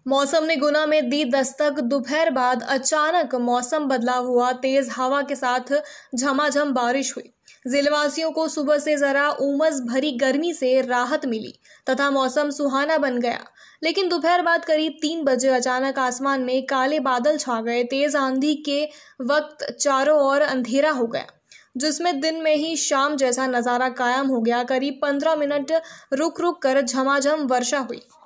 मौसम ने गुना में दी दस्तक। दोपहर बाद अचानक मौसम बदलाव हुआ। तेज हवा के साथ झमाझम बारिश हुई। जिलेवासियों को सुबह से जरा उमस भरी गर्मी से राहत मिली तथा मौसम सुहाना बन गया। लेकिन दोपहर बाद करीब 3 बजे अचानक आसमान में काले बादल छा गए। तेज आंधी के वक्त चारों ओर अंधेरा हो गया, जिसमें दिन में ही शाम जैसा नजारा कायम हो गया। करीब 15 मिनट रुक रुक कर झमाझम वर्षा हुई।